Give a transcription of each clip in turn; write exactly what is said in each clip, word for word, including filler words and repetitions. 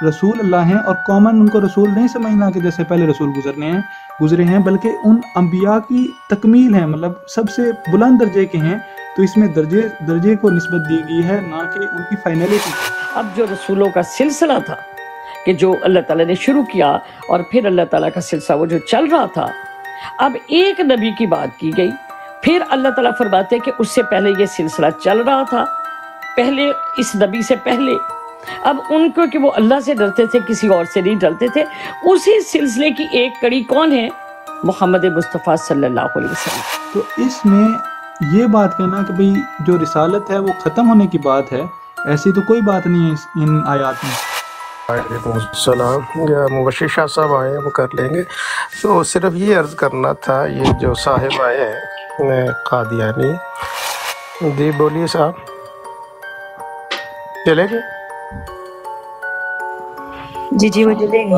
रसूल अल्लाह हैं और कॉमन उनको रसूल नहीं समझना कि जैसे पहले रसूल गुजरने हैं गुजरे हैं, बल्कि उन अंबिया की तकमील है, मतलब सबसे बुलंद दर्जे के हैं, तो इसमें दर्जे दर्जे को निस्बत दी गई है, ना कि उनकी फाइनलिटी को। अब जो रसूलों का सिलसिला था कि जो अल्लाह ताला ने शुरू किया और फिर अल्लाह ताला का सिलसिला वो जो चल रहा था, अब एक नबी की बात की गई, फिर अल्लाह ताला फरमाते कि उससे पहले ये सिलसिला चल रहा था, पहले इस नबी से पहले। अब उनको कि वो अल्लाह से डरते थे, किसी और से नहीं डरते थे, उसी सिलसिले की एक कड़ी कौन है? मोहम्मद मुस्तफ़ा सल्लल्लाहु अलैहि वसल्लम। तो इसमें ये बात कहना कि भाई जो रिसालत है वो ख़त्म होने की बात है, ऐसी तो कोई बात नहीं है इस इन आयात में। सलाम, मुबशिर शाह साहब आए हैं, वो कर लेंगे। तो सिर्फ ये अर्ज़ करना था, ये जो साहिब आए हैं कादियानी, जी बोलिए साहब, चले गए? जी जी वो चलेंगे।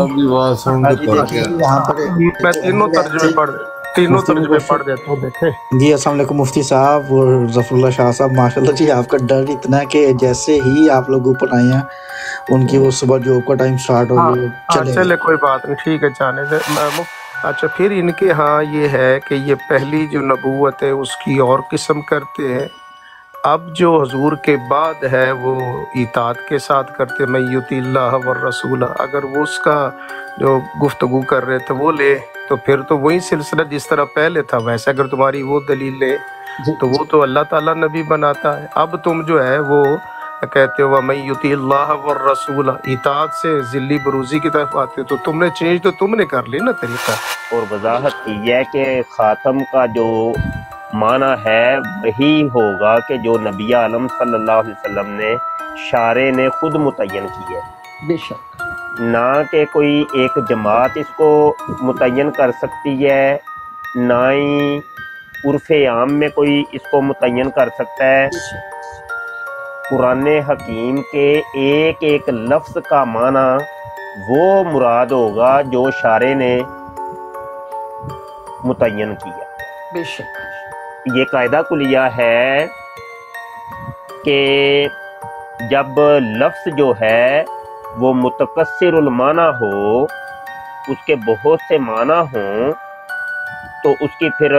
मैं तीनों तर्जुमे पढ़ तीनों तर्जुमे पढ़ देता हूँ, देखे। जी अस्सलाम वालेकुम मुफ्ती साहब और ज़फ़रुल्लाह शाह साहब, माशाल्लाह जी आपका डर इतना है कि जैसे ही आप लोग ऊपर आए हैं उनकी वो सुबह जॉब का टाइम स्टार्ट हो गया, चले चले कोई बात नहीं, ठीक है, जाने दे। अच्छा, फिर इनके यहाँ ये है कि ये पहली जो नबूवत है उसकी और किस्म करते हैं, अब जो हुजूर के बाद है वो इताअत के साथ करते, मैं युतिल्लाह व रसूल, अगर वो उसका जो गुफ्तगू कर रहे थे वो ले तो फिर तो वही सिलसिला जिस तरह पहले था वैसे, अगर तुम्हारी वो दलील ले तो वो तो अल्लाह ताला नबी बनाता है। अब तुम जो है वो कहते हो मैं युतिल्लाह व रसूल, इताअत से ज़िल्ली बरूज़ी की तरफ आते हो, तो तुमने चेंज तो तुमने कर ली ना तरीका। और वजाहत की है कि ख़ातम का जो माना है वही होगा कि जो नबी आलम सल्लल्लाहु अलैहि वसल्लम ने शारे ने खुद मुतय्यन की है, बेशक, ना कि कोई एक जमात इसको मुतय्यन कर सकती है, ना ही उर्फ़े आम में कोई इसको मुतय्यन कर सकता है। कुरान हकीम के एक एक लफ्ज़ का माना वो मुराद होगा जो शारे ने मुतय्यन किया। बेशक ये कायदा कुलिया है कि जब लफ्ज़ जो है वो मुतकस्सिरुल माना हो, उसके बहुत से माना हों, तो उसकी फिर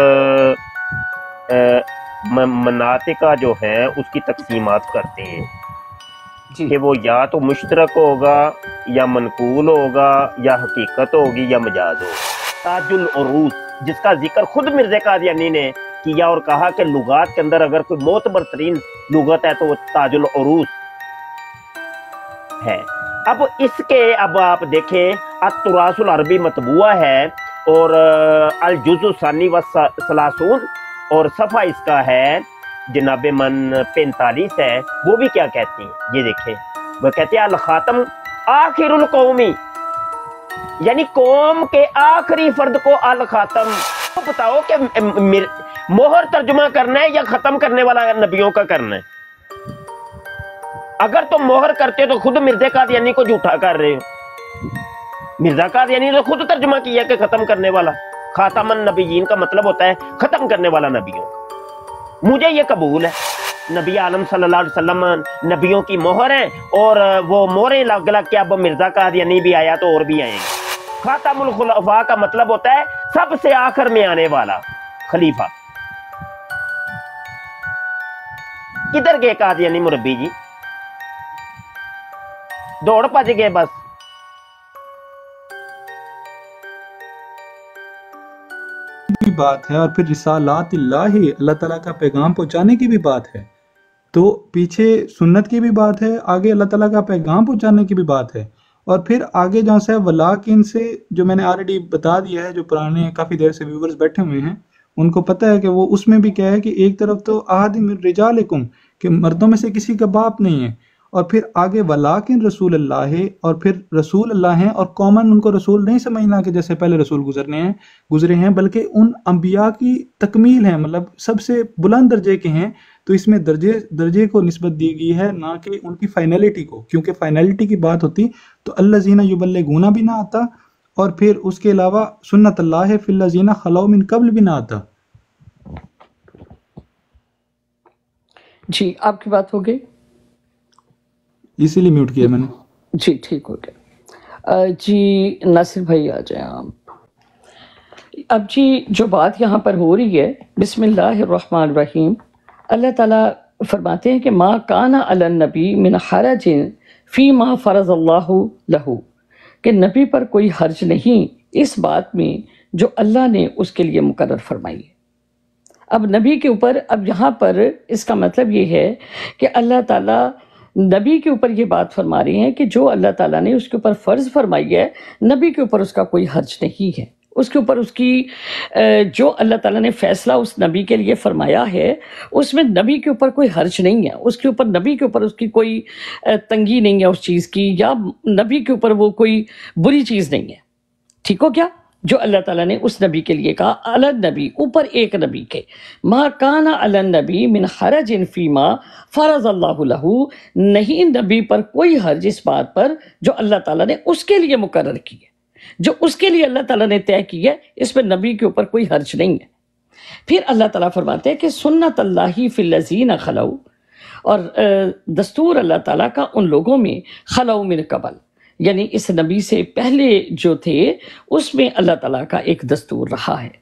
मनातिका जो है उसकी तकसीमात करते हैं कि वो या तो मुश्तरक होगा या मनकूल होगा या हकीकत होगी या मजाज होगा। ताजुल उरूस जिसका जिक्र खुद मिर्ज़ा कादियानी ने किया और कहा कि लुगात के अंदर अगर कोई मोतबर तरीन लुगत है तो वो ताजुल उरूस है। अब इसके अब आप देखें अत-तुरासुल अरबी मतबूआ है और अल जुज़ु सानी व सलासून और सफ़ा इसका है जनाब मन पैंतालीस है, वो भी क्या कहते हैं, ये देखें, वो कहते हैं अल ख़ातम आखिरुल कौमी, यानी कौम के आखिरी फर्द को अल ख़ातम। तो बताओ कि मोहर तर्जुमा करना है या ख़त्म करने वाला नबियों का करना है? अगर तुम मोहर करते हो तो खुद मिर्ज़ा कादियानी को झूठा कर रहे हो। मिर्ज़ा कादियानी ने खुद तर्जुमा किया कि ख़त्म करने वाला, खातमन नबीयीन का मतलब होता है ख़त्म करने वाला नबियों का। मुझे ये कबूल है, नबी आलम सल्लल्लाहु अलैहि वसल्लम नबियों की मोहर है और वो मोहरें लग लग के अब मिर्ज़ा कादियानी भी आया तो और भी आएंगे। खातमुल खुलफा का मतलब होता है सबसे आखिर में आने वाला खलीफा। किधर गए कादियानी मुरब्बी जी? दौड़ भज गए बस। भी बात है और फिर रिसालातिल्लाहि अल्लाह ताला का पैगाम पहुंचाने की भी बात है, तो पीछे सुन्नत की भी बात है, आगे अल्लाह ताला का पैगाम पहुंचाने की भी बात है, और फिर आगे जहाँ से वलाकिन से जो मैंने ऑलरेडी बता दिया है, जो पुराने काफ़ी देर से व्यूवर्स बैठे हुए हैं उनको पता है कि वो उसमें भी क्या है कि एक तरफ तो आहद मिन रिजालिकुम कि मर्दों में से किसी का बाप नहीं है, और फिर आगे वलाकिन रसूल अल्लाह है, और फिर रसूल अल्लाह हैं और कॉमन उनको रसूल नहीं समझना कि जैसे पहले रसूल गुजरने हैं गुजरे हैं, बल्कि उन अंबिया की तकमील है, मतलब सबसे बुलंद दर्जे के हैं, तो इसमें दर्जे दर्जे को निस्बत दी गई है, ना कि उनकी फाइनलिटी को, क्योंकि फाइनलिटी की बात होती तो अल्लज़ीना युबल्लिगूना भी ना आता, और फिर उसके अलावा सुन्नत अल्लाह है फिल्लज़ीना खलौ मिन कब्ल भी ना आता। जी आपकी बात हो गई, इसीलिए म्यूट किया मैंने। जी ठीक हो गया। آ، جی ناصر بھائی آ جائیں آپ۔ اب جی جو بات یہاں پر ہو رہی ہے، بسم اللہ الرحمن الرحیم، اللہ تعالیٰ فرماتے ہیں کہ ما کان علی النبی من حرج فی ما فرض اللہ لہ، کہ نبی پر کوئی حرج نہیں اس بات میں جو اللہ نے اس کے لیے مقرر فرمائی ہے۔ اب نبی کے اوپر، اب یہاں پر اس کا مطلب یہ ہے کہ اللہ تعالیٰ نبی کے اوپر یہ بات فرما رہے ہیں کہ جو اللہ تعالیٰ نے اس کے اوپر فرض فرمائی ہے، نبی کے اوپر اس کا کوئی حرج نہیں ہے، اس کے اوپر اس کی جو اللہ تعالیٰ نے فیصلہ اس نبی کے لیے فرمایا ہے اس میں نبی کے اوپر کوئی حرج نہیں ہے، اس کے اوپر نبی کے اوپر اس کی کوئی تنگی نہیں ہے اس چیز کی، یا نبی کے اوپر وہ کوئی بری چیز نہیں ہے۔ ٹھیک ہو کیا؟ جو اللہ تعالیٰ نے اس نبی کے لیے کہا، علی النبی، اوپر ایک نبی کے، ما کان علی النبی من حرج فیما فرض اللہ لہ، نہیں نبی پر کوئی حرج اس بات پر جو اللہ تعالیٰ نے اس کے لیے مقرر کی ہے، جو اس کے لیے اللہ تعالیٰ نے طے کی ہے، اس میں نبی کے اوپر کوئی حرج نہیں ہے۔ پھر اللہ تعالیٰ فرماتے ہیں کہ سنت اللہ فی الذین خلو، اور دستور اللہ تعالیٰ کا ان لوگوں میں خلو من قبل، یعنی اس نبی سے پہلے جو تھے اس میں اللہ تعالیٰ کا ایک دستور رہا ہے۔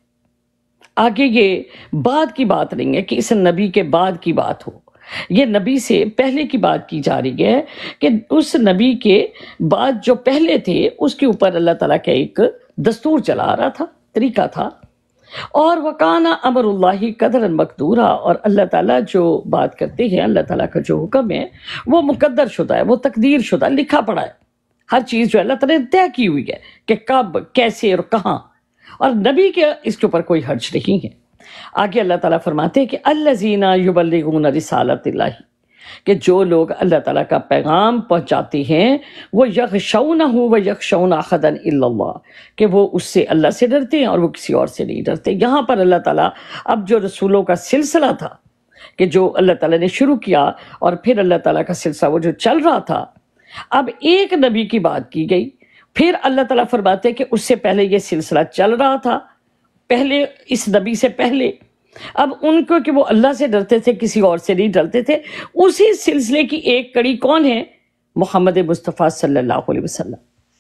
آگے یہ بعد کی بات نہیں ہے کہ اس نبی کے بعد کی بات ہو، یہ نبی سے پہلے کی بات کی جا رہی ہے کہ اس نبی کے بعد جو پہلے تھے اس کے اوپر اللہ تعالیٰ کا ایک دستور چلا رہا تھا، طریقہ تھا۔ اور وَقَانَ أَمْرُ اللَّهِ قَدْرًا مَقْدُورًا، اور اللہ تعالیٰ جو بات کرتے ہیں، اللہ تعالیٰ کا جو حکم ہے وہ مقدر شدہ ہے، وہ تقدیر شدہ، لکھا پڑا ہے۔ ہر چیز جو اللہ تعالیٰ نے طے کی ہوئی ہے کہ کب، کیسے اور کہاں، اور نبی کے اس کے اوپر کوئی حرج نہیں ہے۔ آگے اللہ تعالیٰ فرماتے ہیں کہ الذین یبلغون رسالۃ اللہ، کہ جو لوگ اللہ تعالیٰ کا پیغام پہنچاتے ہیں، وہ یخشونہ و یخشون احدا الا اللہ، کہ وہ اس سے اللہ سے ڈرتے ہیں اور وہ کسی اور سے نہیں ڈرتے۔ یہاں پر اللہ تعالیٰ اب جو رسولوں کا سلسلہ تھا کہ جو اللہ تعالیٰ نے شروع کیا اور پھر اللہ تعالیٰ کا سلسلہ وہ جو چل رہا تھا، اب ایک نبی کی بات کی گئی، پھر اللہ تعالیٰ فرماتے ہیں کہ اس سے پہلے یہ سلسلہ چل رہا تھا، پہلے اس نبی سے پہلے، اب ان کو کہ وہ اللہ سے ڈرتے تھے، کسی اور سے نہیں ڈرتے تھے، اسی سلسلے کی ایک کڑی کون ہے؟ محمد مصطفیٰ صلی اللہ علیہ وسلم۔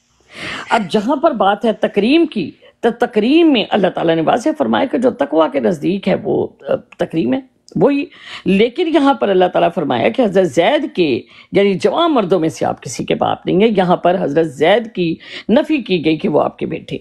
اب جہاں پر بات ہے تکریم کی، تو تکریم میں اللہ تعالیٰ نے واضح فرمایا کہ جو تقویٰ کے نزدیک ہے وہ تکریم ہے، وہی۔ لیکن یہاں پر اللہ تعالیٰ فرمایا کہ حضرت زید کے، یعنی جوان مردوں میں سے آپ کسی کے باپ نہیں ہیں، یہاں پر حضرت زید کی نفی کی گئی کہ وہ آپ کے بیٹے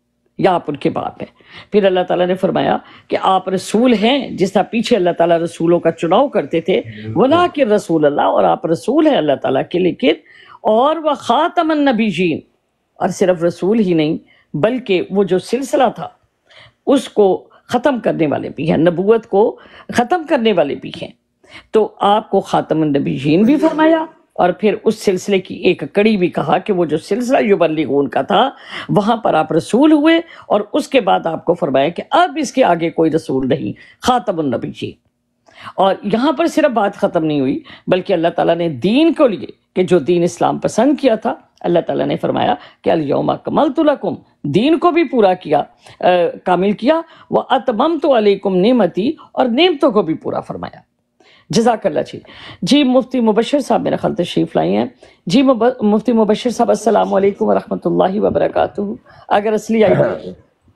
یا آپ ان کے باپ ہیں۔ پھر اللہ تعالیٰ نے فرمایا کہ آپ رسول ہیں، جس طرح پیچھے اللہ تعالیٰ رسولوں کا چناؤ کرتے تھے، وَلَٰكِن رسول اللہ، اور آپ رسول ہیں اللہ تعالیٰ کے، لیکن اور وہ خاتم النبیین، اور صرف رسول ہی نہیں بلکہ وہ جو سلسلہ تھا اس کو ختم کرنے والے بھی ہیں، نبوت کو ختم کرنے والے بھی ہیں۔ تو آپ کو خاتم النبیین بھی فرمایا، اور پھر اس سلسلے کی ایک کڑی بھی کہا کہ وہ جو سلسلہ یبلغون کا تھا وہاں پر آپ رسول ہوئے، اور اس کے بعد آپ کو فرمایا کہ اب اس کے آگے کوئی رسول نہیں، خاتم النبیین۔ اور یہاں پر صرف بات ختم نہیں ہوئی، بلکہ اللہ تعالیٰ نے دین کو لیے کہ جو دین اسلام پسند کیا تھا، اللہ تعالیٰ نے فرمایا کہ الیوم اکملت لکم، دین کو بھی پورا کیا، کامل کیا، واتممت علیکم نعمتی، اور نعمتوں کو بھی پورا فرمایا۔ جزاک اللہ جی۔ جی مفتی مبشر صاحب میرا خیال تشریف لائی ہیں۔ جی مفتی مبشر صاحب السلام علیکم ورحمۃ اللہ وبرکاتہ، اگر اصلی آئی۔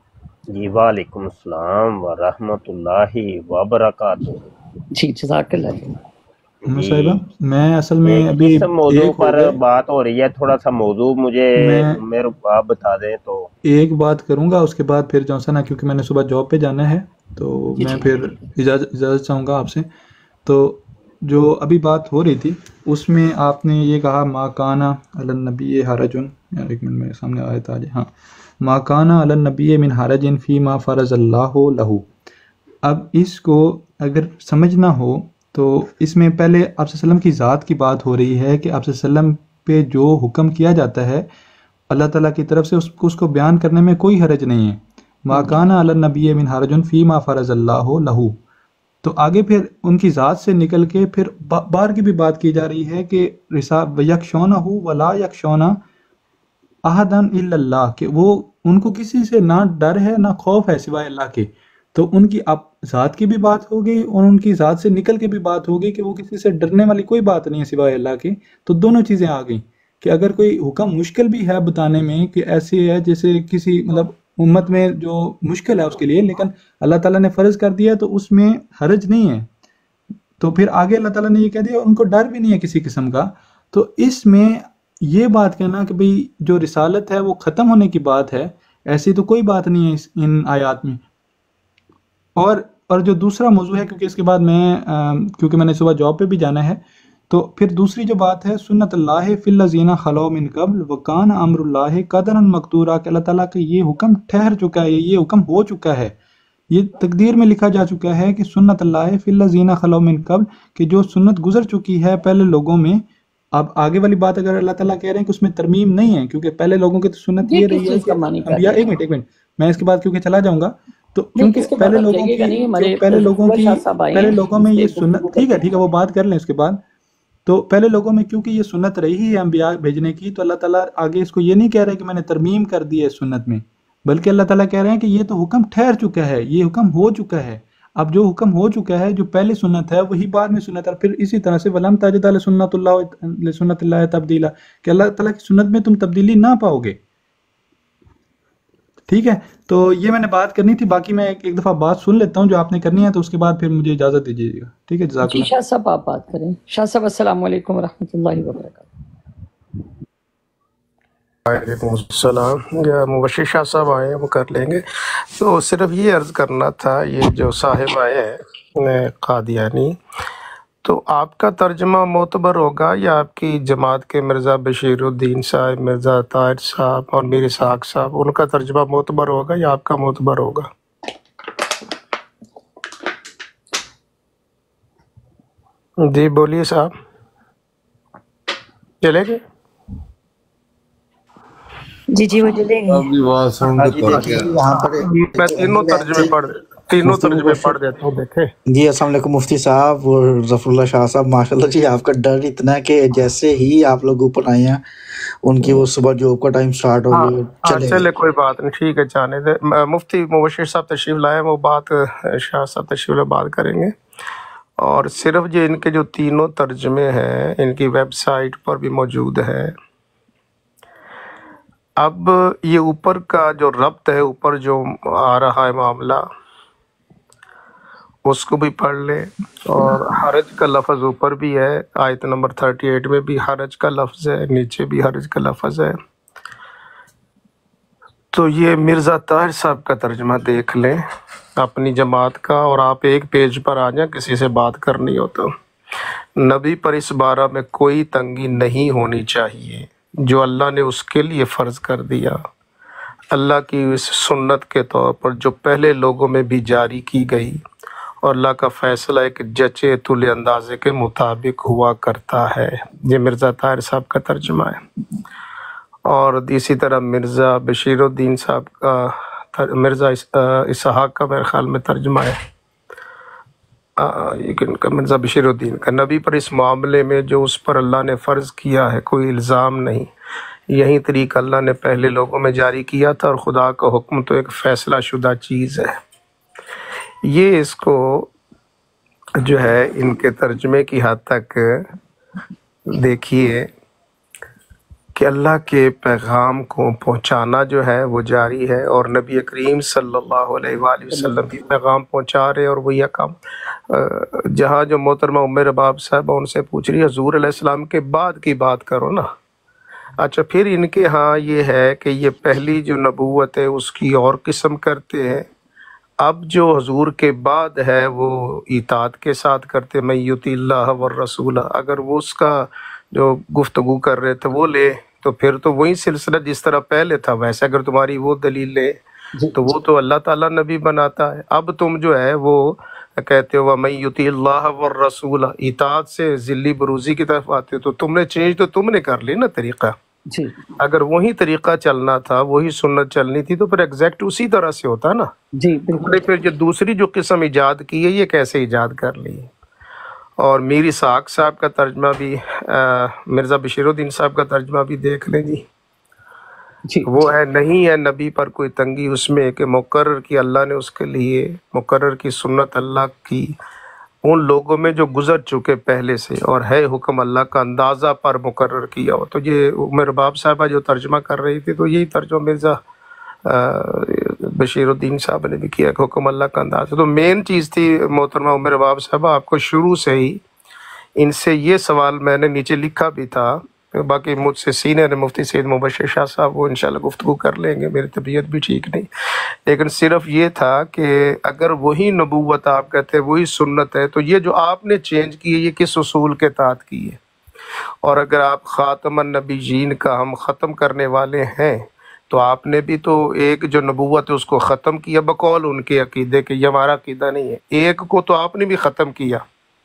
جی وعلیکم السلام ورحمۃ اللہ وبرکاتہ۔ جی جزاک اللہ جی۔ صاحبہ میں اصل میں ابھی اس موضوع پر بات ہو رہی ہے، تھوڑا سا موضوع مجھے میرے آپ بتا دیں تو ایک بات کروں گا، اس کے بعد پھر جو نا کیونکہ میں نے صبح جاب پہ جانا ہے تو میں پھر اجازت اجازت چاہوں گا آپ سے۔ تو جو ابھی بات ہو رہی تھی اس میں آپ نے یہ کہا ما کانا علی النبی حرج، یار ایک منٹ میرے سامنے آیت آ جائے، ہاں، ما کانا علی النبی من حرج فیما فرض اللہ لہ۔ اب اس کو اگر سمجھنا ہو تو اس میں پہلے آپ صلی اللہ علیہ وسلم کی ذات کی بات ہو رہی ہے کہ آپ صلی اللہ علیہ وسلم پہ جو حکم کیا جاتا ہے اللہ تعالیٰ کی طرف سے، اس کو اس کو بیان کرنے میں کوئی حرج نہیں ہے۔ ما کان علی النبی من حرج فیما فرض اللہ لہ، تو آگے پھر ان کی ذات سے نکل کے پھر بار کی بھی بات کی جا رہی ہے کہ یکشونہ ولا یکشونہ احدا الا اللہ، کہ وہ ان کو کسی سے نہ ڈر ہے نہ خوف ہے سوائے اللہ کے۔ تو ان کی اب ذات کی بھی بات ہو گئی اور ان کی ذات سے نکل کے بھی بات ہو گئی کہ وہ کسی سے ڈرنے والی کوئی بات نہیں ہے سوائے اللہ کے۔ تو دونوں چیزیں آ گئیں کہ اگر کوئی حکم مشکل بھی ہے بتانے میں کہ ایسے ہے جیسے کسی مطلب امت میں جو مشکل ہے اس کے لیے، لیکن اللہ تعالیٰ نے فرض کر دیا تو اس میں حرج نہیں ہے، تو پھر آگے اللہ تعالیٰ نے یہ کہہ دیا ان کو ڈر بھی نہیں ہے کسی قسم کا. تو اس میں یہ بات کہنا کہ بھئی جو رسالت ہے وہ ختم ہونے کی بات ہے، ایسی تو کوئی بات نہیں ہے اس ان آیات میں. اور اور جو دوسرا موضوع ہے، کیونکہ اس کے بعد میں کیونکہ میں نے صبح جاب پہ بھی جانا ہے، تو پھر دوسری جو بات ہے سنت اللہ فی الذین خلو من قبل وکان امر اللہ قدرا مقدورا، کہ اللہ تعالیٰ کا یہ حکم ٹھہر چکا ہے، یہ حکم ہو چکا ہے، یہ تقدیر میں لکھا جا چکا ہے کہ سنت اللہ فی الذین خلو من قبل، کہ جو سنت گزر چکی ہے پہلے لوگوں میں. اب آگے والی بات اگر اللہ تعالیٰ کہہ رہے ہیں کہ اس میں ترمیم نہیں ہے، کیونکہ پہلے لوگوں کی تو سنت یہ یہ کس رہی ہے چیز کہ کا معنی کر انبیاء رہے ایک ہیں؟ منٹ ایک منٹ میں اس کے بعد کیونکہ چلا جاؤں گا، تو نہیں، کیونکہ اس کے بعد پہلے آپ لوگوں جائیے گا کی نہیں، جو ہمارے پہلے لوگوں عبداللہ کی شاہ صاحب آئے پہلے ہیں، لوگوں اس میں سے یہ گفتگو سنت ٹھیک ہے کرتے ٹھیک ہے ہیں. وہ بات کر لیں اس کے بعد. تو پہلے لوگوں میں کیونکہ یہ سنت رہی ہے انبیاء بھیجنے کی، تو اللہ تعالیٰ آگے اس کو یہ نہیں کہہ رہے کہ میں نے ترمیم کر دی ہے سنت میں، بلکہ اللہ تعالیٰ کہہ رہے ہیں کہ یہ تو حکم ٹھہر چکا ہے، یہ حکم ہو چکا ہے. اب جو حکم ہو چکا ہے، جو پہلے سنت ہے وہی بعد میں سنت ہے. پھر اسی طرح سے وَلَمْ تَجِدَ لِسُنَّتِ اللَّهِ لِسُنَّتِ اللَّهِ تَبْدِيلًا، کہ اللہ تعالیٰ کی سنت میں تم تبدیلی نہ پاؤ گے. ٹھیک ہے، تو یہ میں نے بات کرنی تھی. باقی میں ایک ایک دفعہ بات سن لیتا ہوں جو آپ نے کرنی ہے، تو اس کے بعد پھر مجھے اجازت دیجیے گا. ٹھیک ہے، جزاک جی اللہ. شاہ صاحب آپ بات کریں. شاہ صاحب السلام علیکم ورحمۃ اللہ وبرکاتہ. وعلیکم السلام. یا مبشر شاہ صاحب آئے ہیں وہ کر لیں گے. تو صرف یہ عرض کرنا تھا، یہ جو صاحب آئے ہیں قادیانی، تو آپ کا ترجمہ معتبر ہوگا یا آپ کی جماعت کے مرزا بشیر الدین صاحب، مرزا طاہر صاحب اور میر اسحاق صاحب، ان کا ترجمہ معتبر ہوگا یا آپ کا معتبر ہوگا؟ جی بولیے صاحب. چلے گئے؟ جی جی وہ چلیں گے. آپ کی بات سن ہاں کے جی کر دیکھیے کے یہاں پر میں تینوں ترجمے پڑھ تینوں مفتی ترجمے مبشر پڑھ دیتا ہوں، دیکھیں. جی السلام علیکم مفتی صاحب اور ظفر اللہ شاہ صاحب. ماشاءاللہ جی آپ کا ڈر اتنا ہے کہ جیسے ہی آپ لوگ اوپر آئے ہیں ان کی وہ صبح جاب کا ٹائم سٹارٹ ہو ہاں گیا ہاں چلے چلے گئے. کوئی بات نہیں، ٹھیک ہے، جانے دے. مفتی مبشر صاحب تشریف لائے، وہ بات شاہ صاحب تشریف لائے بات کریں گے. اور صرف جو ان کے جو تینوں ترجمے ہیں ان کی ویب سائٹ پر بھی موجود ہے. اب یہ اوپر کا جو ربط ہے، اوپر جو آ رہا ہے معاملہ، اس کو بھی پڑھ لیں. اور حرج کا لفظ اوپر بھی ہے، آیت نمبر اڑتیس میں بھی حرج کا لفظ ہے، نیچے بھی حرج کا لفظ ہے. تو یہ مرزا طاہر صاحب کا ترجمہ دیکھ لیں اپنی جماعت کا، اور آپ ایک پیج پر آ جائیں کسی سے بات کرنی ہو تو. نبی پر اس بارہ میں کوئی تنگی نہیں ہونی چاہیے جو اللہ نے اس کے لیے فرض کر دیا، اللہ کی اس سنت کے طور پر جو پہلے لوگوں میں بھی جاری کی گئی، اور اللہ کا فیصلہ ایک جچے تلے اندازے کے مطابق ہوا کرتا ہے. یہ مرزا طاہر صاحب کا ترجمہ ہے. اور اسی طرح مرزا بشیر الدین صاحب کا، مرزا اسحاق کا میرے خیال میں ترجمہ ہے، یہ کن کا، مرزا بشیر الدین کا. نبی پر اس معاملے میں جو اس پر اللہ نے فرض کیا ہے کوئی الزام نہیں، یہی طریقہ اللہ نے پہلے لوگوں میں جاری کیا تھا، اور خدا کا حکم تو ایک فیصلہ شدہ چیز ہے. یہ اس کو جو ہے ان کے ترجمے کی حد تک دیکھیے کہ اللہ کے پیغام کو پہنچانا جو ہے وہ جاری ہے، اور نبی کریم صلی اللہ علیہ وآلہ وسلم بھی پیغام پہنچا رہے، اور وہی کام جہاں جو محترمہ ام رباب صاحب ان سے پوچھ رہی ہے حضور علیہ السلام کے بعد کی بات کرو نا. اچھا پھر ان کے ہاں یہ ہے کہ یہ پہلی جو نبوت ہے اس کی اور قسم کرتے ہیں، اب جو حضور کے بعد ہے وہ اطاعت کے ساتھ کرتے. میں یطیع اللہ والرسول، اگر وہ اس کا جو گفتگو کر رہے تھے وہ لے تو پھر تو وہی سلسلہ جس طرح پہلے تھا ویسے. اگر تمہاری وہ دلیل لے تو وہ تو اللہ تعالیٰ نبی بناتا ہے. اب تم جو ہے وہ کہتے ہو وَمَن یُطِعِ اللَّهَ وَالرَّسُولَ، اطاعت سے ذلی بروزی کی طرف آتے ہو، تو تم نے چینج تو تم نے کر لی نا طریقہ. جی اگر وہی طریقہ چلنا تھا، وہی سنت چلنی تھی، تو پھر ایگزیکٹ اسی طرح سے ہوتا نا. جی تم بالکل. نے پھر جو دوسری جو قسم ایجاد کی ہے یہ کیسے ایجاد کر لی. اور میر اسحاق صاحب کا ترجمہ بھی، مرزا بشیر الدین صاحب کا ترجمہ بھی دیکھ لیں جی. جی وہ ہے نہیں ہے نبی پر کوئی تنگی اس میں کہ مقرر کی اللہ نے اس کے لیے، مقرر کی سنت اللہ کی ان لوگوں میں جو گزر چکے پہلے سے، اور ہے حکم اللہ کا اندازہ پر مقرر کیا ہو۔ تو یہ عمر باب صاحبہ جو ترجمہ کر رہی تھی تو یہی ترجمہ مرزا بشیر الدین صاحب نے بھی کیا کہ حکم اللہ کا اندازہ۔ تو مین چیز تھی محترمہ عمر باب صاحبہ، آپ کو شروع سے ہی ان سے یہ سوال میں نے نیچے لکھا بھی تھا، باقی مجھ سے سینئر مفتی سید مبشر شاہ صاحب وہ انشاءاللہ گفتگو کر لیں گے، میری طبیعت بھی ٹھیک نہیں، لیکن صرف یہ تھا کہ اگر وہی نبوت آپ کہتے ہیں وہی سنت ہے، تو یہ جو آپ نے چینج کی ہے یہ کس اصول کے تحت کی ہے؟ اور اگر آپ خاتم النبیین کا ہم ختم کرنے والے ہیں تو آپ نے بھی تو ایک جو نبوت ہے اس کو ختم کیا بقول ان کے عقیدے کہ یہ ہمارا عقیدہ نہیں ہے، ایک کو تو آپ نے بھی ختم کیا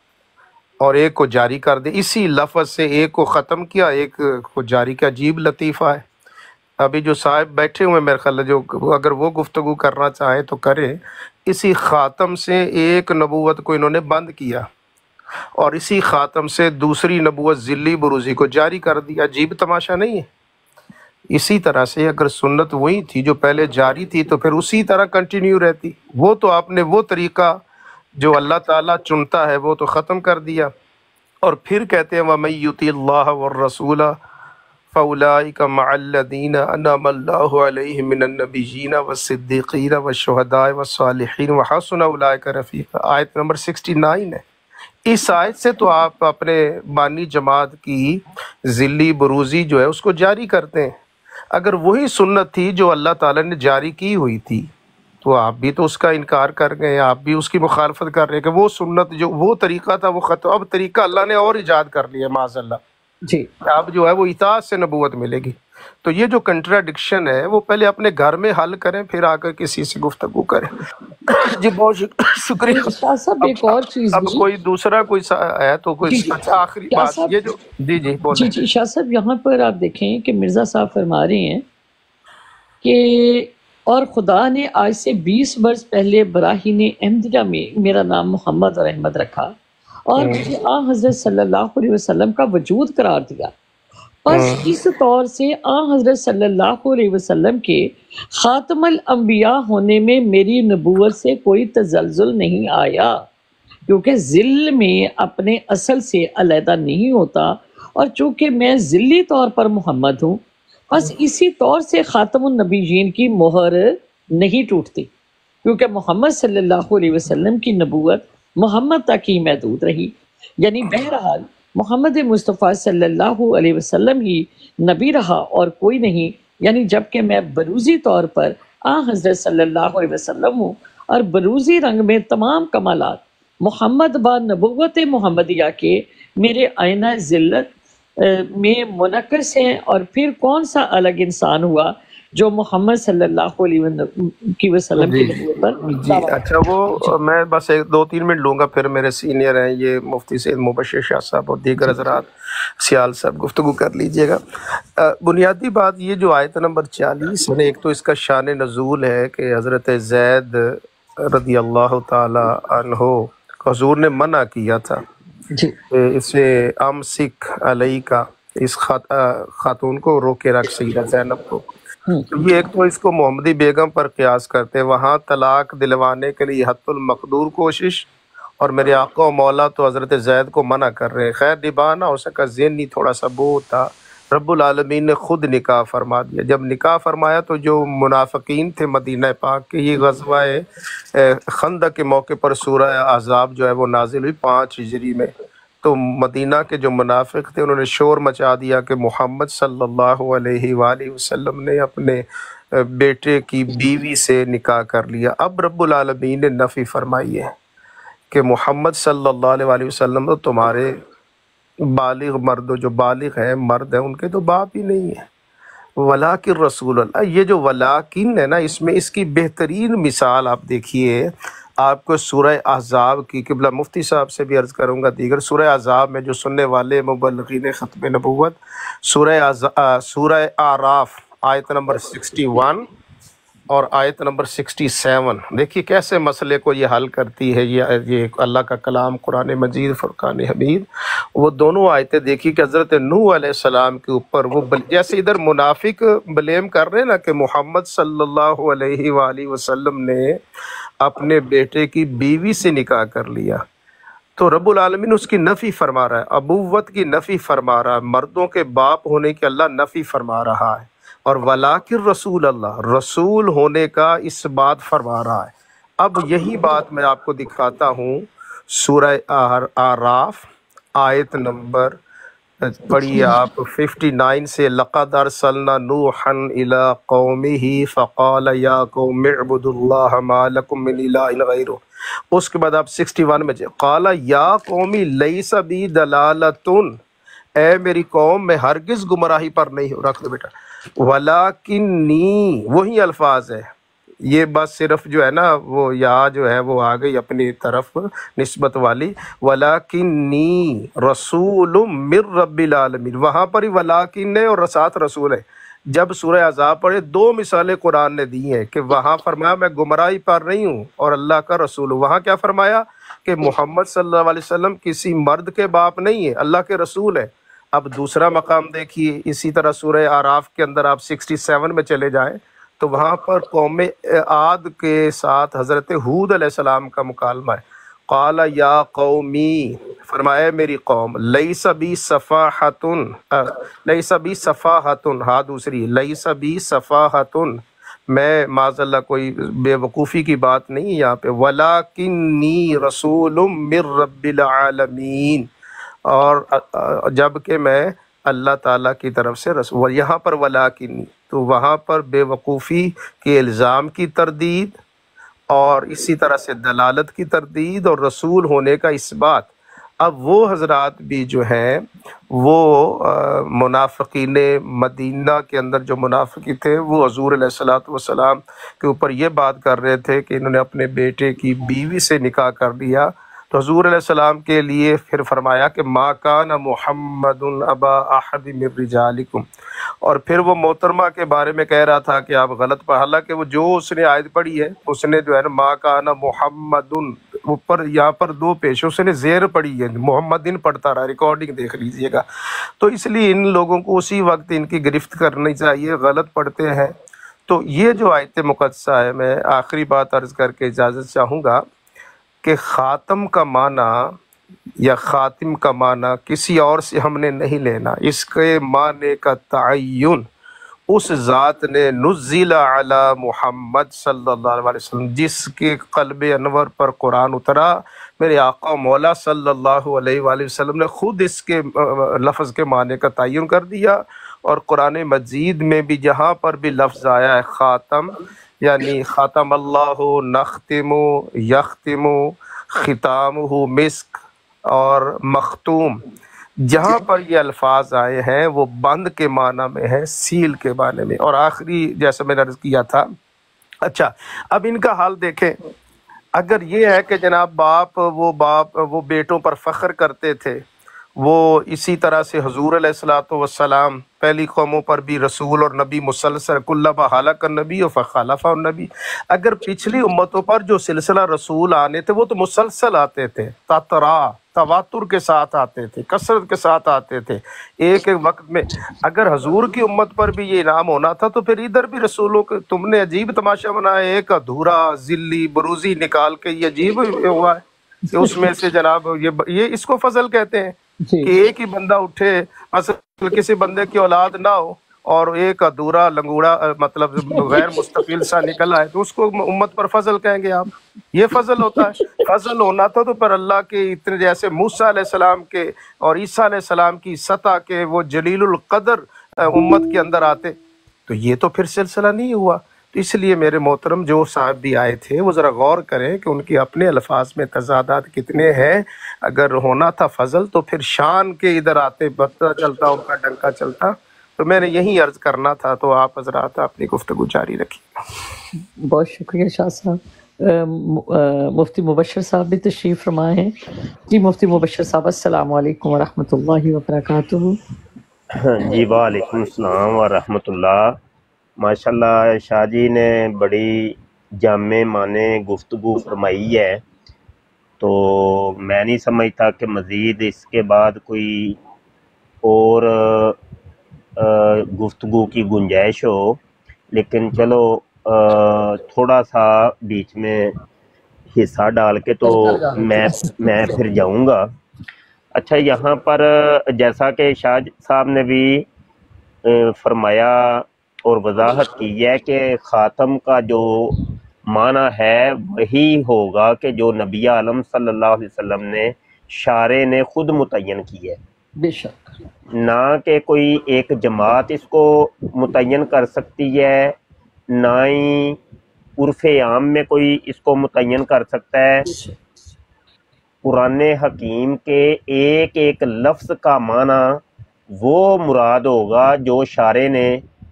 اور ایک کو جاری کر دے، اسی لفظ سے ایک کو ختم کیا ایک کو جاری کیا۔ عجیب لطیفہ ہے۔ ابھی جو صاحب بیٹھے ہوئے میرے خیال ہے جو اگر وہ گفتگو کرنا چاہیں تو کریں، اسی خاتم سے ایک نبوت کو انہوں نے بند کیا اور اسی خاتم سے دوسری نبوت ذلی بروزی کو جاری کر دیا۔ عجیب تماشا نہیں ہے؟ اسی طرح سے اگر سنت وہی تھی جو پہلے جاری تھی تو پھر اسی طرح کنٹینیو رہتی، وہ تو آپ نے وہ طریقہ جو اللہ تعالیٰ چنتا ہے وہ تو ختم کر دیا، اور پھر کہتے ہیں وَمَن يُطِعِ اللَّهَ وَالرَّسُولَ فَأُولَٰئِكَ مَعَ الَّذِينَ أَنْعَمَ اللَّهُ عَلَيْهِم مِّنَ النَّبِيِّينَ وَالصِّدِّيقِينَ وَالشُّهَدَاءِ وَالصَّالِحِينَ وَحَسُنَ أُولَٰئِكَ رَفِيقًا۔ آیت نمبر انسٹھ ہے۔ اس آیت سے تو آپ اپنے بانی جماعت کی ذلی بروزی جو ہے اس کو جاری کرتے ہیں۔ اگر وہی سنت تھی جو اللہ تعالیٰ نے جاری کی ہوئی تھی تو آپ بھی تو اس کا انکار کر گئے، آپ بھی اس کی مخالفت کر رہے ہیں کہ وہ سنت جو وہ طریقہ تھا وہ ختم، اب طریقہ اللہ نے اور ایجاد کر لیا معاذ اللہ، جی اب جو ہے وہ اطاعت سے نبوت ملے گی۔ تو یہ جو کنٹراڈکشن ہے وہ پہلے اپنے گھر میں حل کریں، پھر آ کر کسی سے گفتگو کریں۔ جی بہت شک- شکریہ۔ شاہ صاحب ایک اور چیز اب بھی، کوئی دوسرا کوئی سا- ہے تو کوئی جی جی اچھا آخری شاہ بات صاحب، یہ جو جی جی بولیں۔ جی جی شاہ صاحب یہاں پر آپ دیکھیں کہ مرزا صاحب فرما رہے ہیں کہ اور خدا نے آج سے بیس برس پہلے براہین احمدیہ میں میرا نام محمد اور احمد رکھا اور مجھے آ حضرت صلی اللہ علیہ وسلم کا وجود قرار دیا، پس اس طور سے آ حضرت صلی اللہ علیہ وسلم کے خاتم الانبیاء ہونے میں میری نبوت سے کوئی تزلزل نہیں آیا، کیونکہ ذل میں اپنے اصل سے علیحدہ نہیں ہوتا، اور چونکہ میں ذلی طور پر محمد ہوں بس اسی طور سے خاتم النبیین کی مہر نہیں ٹوٹتی، کیونکہ محمد صلی اللہ علیہ وسلم کی نبوت محمد تک ہی محدود رہی۔ یعنی بہرحال محمد مصطفیٰ صلی اللہ علیہ وسلم ہی نبی رہا اور کوئی نہیں، یعنی جبکہ میں بروزی طور پر آ حضرت صلی اللہ علیہ وسلم ہوں، اور بروزی رنگ میں تمام کمالات محمد با نبوت محمدیہ کے میرے آئینہ ذلت میں منعکس ہیں، اور پھر کون سا الگ انسان ہوا جو محمد صلی اللہ علیہ وسلم کی جی نبوت پر جی دعویٰ اچھا، وہ میں بس ایک دو تین منٹ لوں گا، پھر میرے سینئر ہیں یہ مفتی سید مبشر شاہ صاحب اور دیگر حضرات سیال صاحب گفتگو کر لیجئے گا۔ بنیادی بات یہ جو آیت نمبر چالیس ہے، ایک تو اس کا شان نزول ہے کہ حضرت زید رضی اللہ تعالی عنہ حضور نے منع کیا تھا جی کہ اسے امسک علیہ کا، اس خاتون کو روکے رکھ سیدہ زینب کو۔ یہ ایک تو اس کو محمدی بیگم پر قیاس کرتے ہیں، وہاں طلاق دلوانے کے لیے حت المقدور کوشش، اور میرے آقا و مولا تو حضرت زید کو منع کر رہے ہیں۔ خیر نباہ نہ ہو سکا، ذہنی تھوڑا سا بو تھا، رب العالمین نے خود نکاح فرما دیا۔ جب نکاح فرمایا تو جو منافقین تھے مدینہ پاک کے، یہ غزوہ خندق کے موقع پر سورہ احزاب جو ہے وہ نازل ہوئی پانچ ہجری میں، تو مدینہ کے جو منافق تھے انہوں نے شور مچا دیا کہ محمد صلی اللہ علیہ وآلہ وسلم نے اپنے بیٹے کی بیوی سے نکاح کر لیا۔ اب رب العالمین نے نفی فرمائی ہے کہ محمد صلی اللہ علیہ وآلہ وسلم تو تمہارے بالغ مرد جو بالغ ہیں مرد ہیں ان کے تو باپ ہی نہیں ہے، ولیکن رسول اللہ۔ یہ جو ولیکن ہے نا، اس میں اس کی بہترین مثال آپ دیکھیے، آپ کو سورہ احزاب کی، قبلہ مفتی صاحب سے بھی عرض کروں گا دیگر، سورہ احزاب میں جو سننے والے مبلغین ختم نبوت، سورہ سورہ اعراف آیت نمبر اکسٹھ اور آیت نمبر سڑسٹھ، دیکھیے کیسے مسئلے کو یہ حل کرتی ہے۔ یہ یہ اللہ کا کلام قرآن مجید فرقان حمید، وہ دونوں آیتیں دیکھیے کہ حضرت نوح علیہ السلام کے اوپر وہ بل... جیسے ادھر منافق بلیم کر رہے ہیں نا کہ محمد صلی اللہ علیہ وآلہ وسلم نے اپنے بیٹے کی بیوی سے نکاح کر لیا، تو رب العالمین اس کی نفی فرما رہا ہے، ابوت کی نفی فرما رہا ہے، مردوں کے باپ ہونے کی اللہ نفی فرما رہا ہے، اور ولاکن رسول اللہ، رسول ہونے کا اس بات فرما رہا ہے۔ اب یہی بات میں آپ کو دکھاتا ہوں، سورہ اعراف آیت نمبر پڑھیے آپ ففٹی نائن سے، لقد ارسلنا نوحا الی قومہ فقال یا قوم اعبدوا اللہ ما لکم من الہ غیرہ۔ اس کے بعد آپ سکسٹی ون میں قال یا قومی لیس بی دلالۃ، اے میری قوم میں ہرگز گمراہی پر نہیں ہوں، رکھ دو بیٹا، ولاکنی، وہی الفاظ ہے، یہ بس صرف جو ہے نا وہ یا جو ہے وہ آ گئی اپنی طرف نسبت والی، ولاکنی رسول من رب العالمین، وہاں پر ہی ولاکن ہے اور ساتھ رسول ہے۔ جب سورہ احزاب پڑھے دو مثالیں قرآن نے دی ہیں کہ وہاں فرمایا میں گمراہی پر نہیں ہوں اور اللہ کا رسول ہوں، وہاں کیا فرمایا کہ محمد صلی اللہ علیہ وسلم کسی مرد کے باپ نہیں ہے، اللہ کے رسول ہے۔ اب دوسرا مقام دیکھیے اسی طرح سورہ اعراف کے اندر آپ سکسٹی سیون میں چلے جائیں تو وہاں پر قوم عاد کے ساتھ حضرت ہود علیہ السلام کا مکالمہ ہے، قال یا قومی، فرمایا میری قوم، لیس بی صفاحۃ، لیس بی صفاحۃ، ہاں دوسری لیس بی صفاحۃ، میں معاذ اللہ کوئی بے وقوفی کی بات نہیں یہاں پہ، ولاکنی رسول من رب العالمین، اور جب کہ میں اللہ تعالیٰ کی طرف سے رسول، یہاں پر ولاکنی، تو وہاں پر بے وقوفی کے الزام کی تردید اور اسی طرح سے دلالت کی تردید اور رسول ہونے کا اس بات۔ اب وہ حضرات بھی جو ہیں وہ منافقین مدینہ کے اندر جو منافقی تھے وہ حضور علیہ الصلوۃ والسلام کے اوپر یہ بات کر رہے تھے کہ انہوں نے اپنے بیٹے کی بیوی سے نکاح کر لیا، تو حضور علیہ السلام کے لیے پھر فرمایا کہ ما کان محمد ابا احد من رجالکم، اور پھر وہ محترمہ کے بارے میں کہہ رہا تھا کہ آپ غلط پڑھ، حالانکہ وہ جو اس نے آیت پڑھی ہے اس نے جو ہے نا ما کان محمد، اوپر یہاں پر دو پیش اس نے زیر پڑھی ہے، محمدن پڑھتا رہا، ریکارڈنگ دیکھ لیجئے گا۔ تو اس لیے ان لوگوں کو اسی وقت ان کی گرفت کرنی چاہیے، غلط پڑھتے ہیں۔ تو یہ جو آیت مقدسہ ہے، میں آخری بات عرض کر کے اجازت چاہوں گا کہ خاتم کا معنی یا خاتم کا معنی کسی اور سے ہم نے نہیں لینا، اس کے معنی کا تعین اس ذات نے نزل علی محمد صلی اللہ علیہ وسلم، جس کے قلب انور پر قرآن اترا، میرے آقا مولا صلی اللہ علیہ وآلہ وسلم نے خود اس کے لفظ کے معنی کا تعین کر دیا، اور قرآن مجید میں بھی جہاں پر بھی لفظ آیا ہے خاتم، یعنی خاتم اللہ نختم یختم ختامہ مسک اور مختوم، جہاں پر یہ الفاظ آئے ہیں وہ بند کے معنی میں ہے، سیل کے معنی میں۔ اور آخری جیسا میں نے عرض کیا تھا، اچھا اب ان کا حال دیکھیں، اگر یہ ہے کہ جناب باپ وہ باپ وہ بیٹوں پر فخر کرتے تھے، وہ اسی طرح سے حضور علیہ الصلوۃ والسلام پہلی قوموں پر بھی رسول اور نبی مسلسل، کلما حلق النبی فخلف النبی، اگر پچھلی امتوں پر جو سلسلہ رسول آنے تھے وہ تو مسلسل آتے تھے، تترا تواتر کے ساتھ آتے تھے، کثرت کے ساتھ آتے تھے ایک ایک وقت میں۔ اگر حضور کی امت پر بھی یہ انعام ہونا تھا تو پھر ادھر بھی رسولوں کے تم نے عجیب تماشا بنایا، ایک ادھورا ذلی بروزی نکال کے، یہ عجیب ہوا ہے کہ اس میں سے جناب یہ یہ اس کو فضل کہتے ہیں کہ ایک ہی بندہ اٹھے، اصل کسی بندے کی اولاد نہ ہو اور ایک ادھورا لنگوڑا مطلب غیر مستقل سا نکل آئے تو اس کو امت پر فضل کہیں گے آپ؟ یہ فضل ہوتا ہے؟ فضل ہونا تھا تو پر اللہ کے اتنے جیسے موسیٰ علیہ السلام کے اور عیسیٰ علیہ السلام کی سطح کے وہ جلیل القدر امت کے اندر آتے، تو یہ تو پھر سلسلہ نہیں ہوا۔ تو اس لیے میرے محترم جو صاحب بھی آئے تھے وہ ذرا غور کریں کہ ان کی اپنے الفاظ میں تضادات کتنے ہیں۔ اگر ہونا تھا فضل تو پھر شان کے ادھر آتے، پتہ چلتا ان کا ڈنکا چلتا۔ تو میں نے یہی عرض کرنا تھا، تو آپ حضرات اپنی گفتگو جاری رکھیے۔ بہت شکریہ شاہ صاحب۔ مفتی مبشر صاحب بھی تشریف فرما ہیں۔ جی مفتی مبشر صاحب، السلام علیکم ورحمۃ اللہ وبرکاتہ۔ جی وعلیکم السلام ورحمۃ اللہ۔ ماشاء اللہ شاہ جی نے بڑی جامع معنی گفتگو فرمائی ہے، تو میں نہیں سمجھتا کہ مزید اس کے بعد کوئی اور گفتگو کی گنجائش ہو، لیکن چلو تھوڑا سا بیچ میں حصہ ڈال کے تو میں میں پھر جاؤں گا. اچھا یہاں پر جیسا کہ شاہ صاحب نے بھی فرمایا اور وضاحت کی ہے کہ خاتم کا جو معنی ہے وہی ہوگا کہ جو نبی عالم صلی اللہ علیہ وسلم نے شارع نے خود متعین کی ہے، بے شک، نہ کہ کوئی ایک جماعت اس کو متعین کر سکتی ہے، نہ ہی عرف عام میں کوئی اس کو متعین کر سکتا ہے. قرآن حکیم کے ایک ایک لفظ کا معنی وہ مراد ہوگا جو شارع نے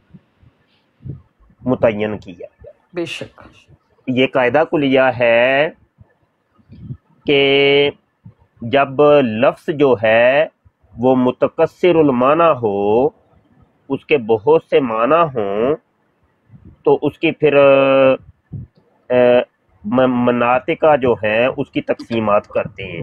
متعین کیا. بے شک، یہ قاعدہ کلیہ ہے کہ جب لفظ جو ہے وہ متکثر المعنی ہو، اس کے بہت سے معنی ہوں، تو اس کی پھر مناطقہ جو ہیں اس کی تقسیمات کرتے ہیں